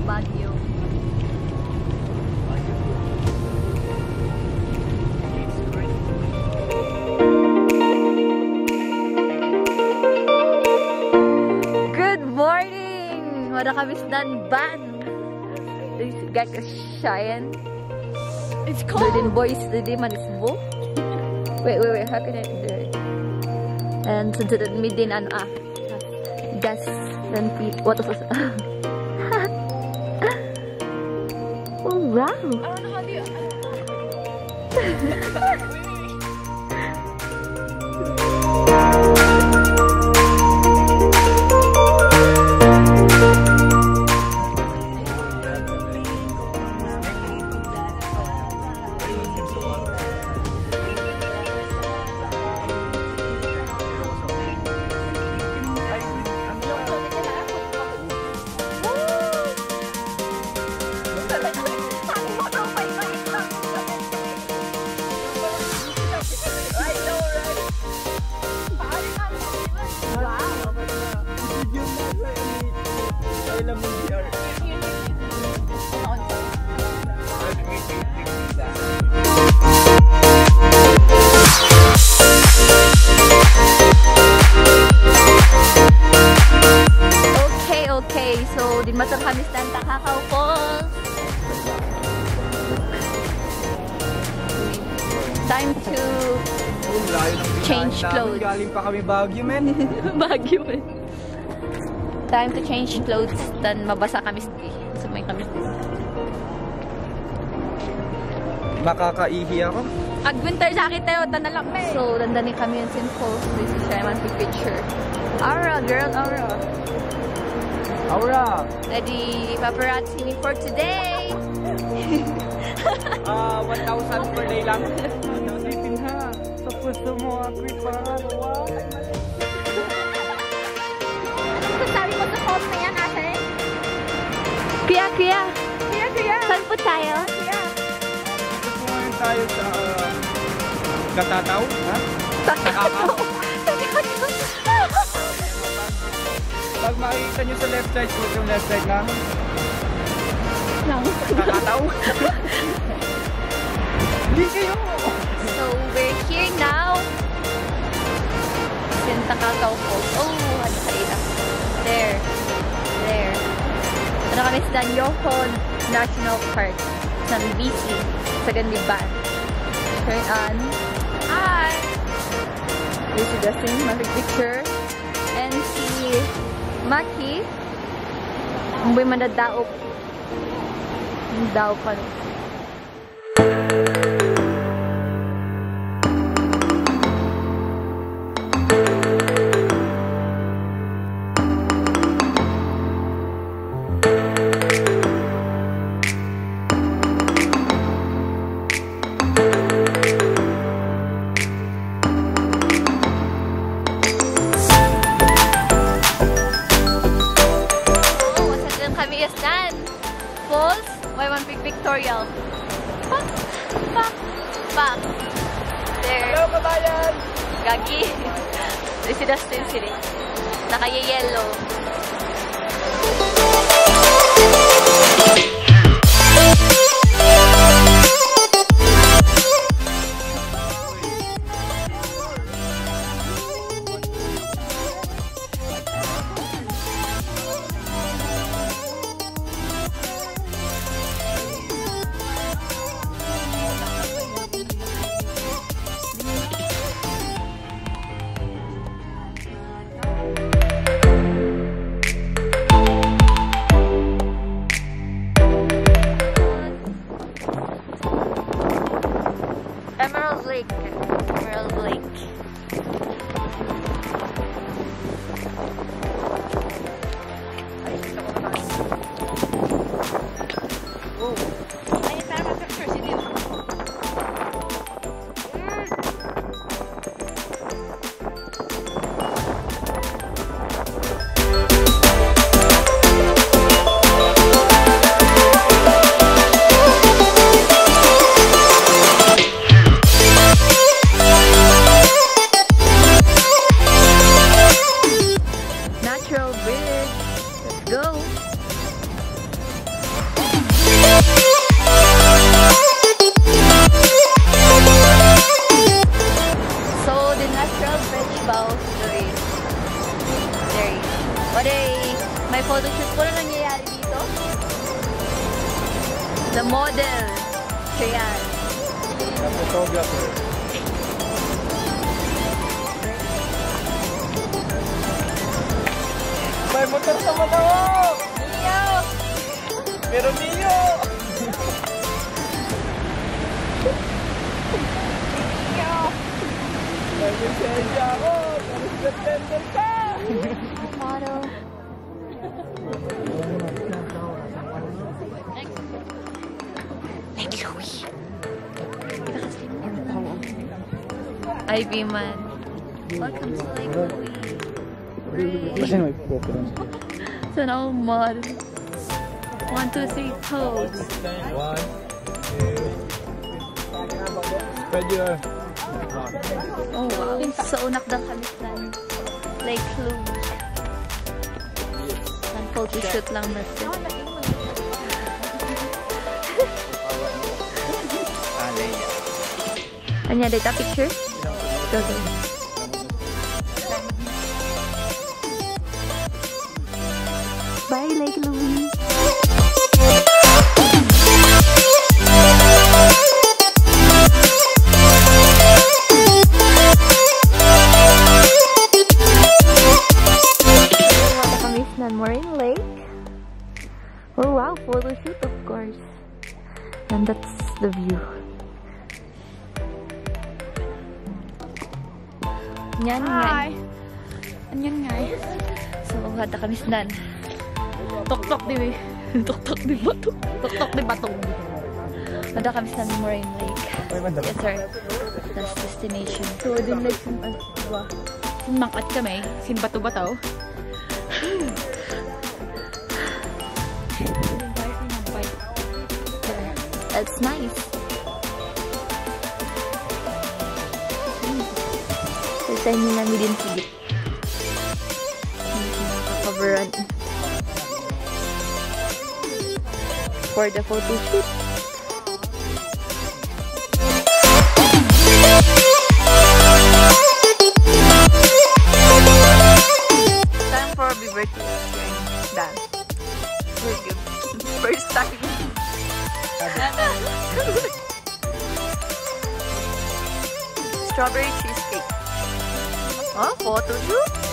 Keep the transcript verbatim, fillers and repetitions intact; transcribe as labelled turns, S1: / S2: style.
S1: Baguio. Good morning! Wala kami dan ban. This guy is Cheyenne. It's cold. The boys, the man is bull. Wait, wait, wait. How can I do it? And so the midin ano ah. Gas dan feet. What was it? Oh wow. I don't know how do you. So, din matarhamis dan Takakaw Falls. Time to change clothes.
S2: Galing pa kami Baguio, men.
S1: Baguio, men. Time to change clothes dan mabasa kami sa may kami.
S2: Makakaihi ako.
S1: Ag winter jacket tayo, tanda lang, men. So, dandani kami yung Saint Falls. This is my big picture. Aura, girl, Aura.
S2: Aura!
S1: Ready paparazzi me for today!
S2: Ah, uh, one thousand per day lang. Nasipin ha. Sa puso mo, ako'y pangalawa.
S1: Ano sabi mo sa phone na yan, ate? Kuya, kuya! Kuya, kuya! Saan po tayo? Kuya!
S2: Gusto mo rin tayo sa uh, Katataw? Ha?
S1: Sa Katataw?
S2: Pag makikita nyo sa left side, kung yung left side lang.
S1: Lang.
S2: Kakataw. Hindi kayo.
S1: So, we're here now. Since Takakaw Falls. Oh, ano kanina. There. There. Ano kami sa YOHO National Park. Sa B C. Sa Gandiban. Turn on. Hi! This is the same magic picture. And see Maki, ang buhay manadaop. Daop pa. Falls, Y one Big Victorial. Pak, pak, pak. There.
S2: Hello, kabayan!
S1: Gagi. This is the Sin City. Naka-yellow. The model. Siya.
S2: The photographer. May motor sa Manao!
S1: Neo!
S2: Pero Neo!
S1: Neo!
S2: May lisensya ako! Pero September ka!
S1: Model. Like Louie. I B man. Welcome to Like Louie.
S2: Kasi may photo.
S1: So now model. One, two, three, pose.
S2: One, two, spread your...
S1: Oh wow. So nakdang kami sa Like Louie. Ang photoshoot lang natin. Anya, data picture? Go, go. Bye, Like Louie. Marine Lake. Oh wow, photo shoot of course. And that's the view. Yan nga. Yan nga. So, hata kami sinan. Tok-tok di Tok-tok di bato. Tok-tok di bato. Hata kami sinan Marine Lake. Yes sir. That's destination. So, din like sin ba? Mangkat kami. Sin bato-bato. That's nice. Sa inyo namin din sigit. Coveran. For the photo shoot. Time for a birthday dance. First time. Strawberry cheesecake. Oh, photo shoot.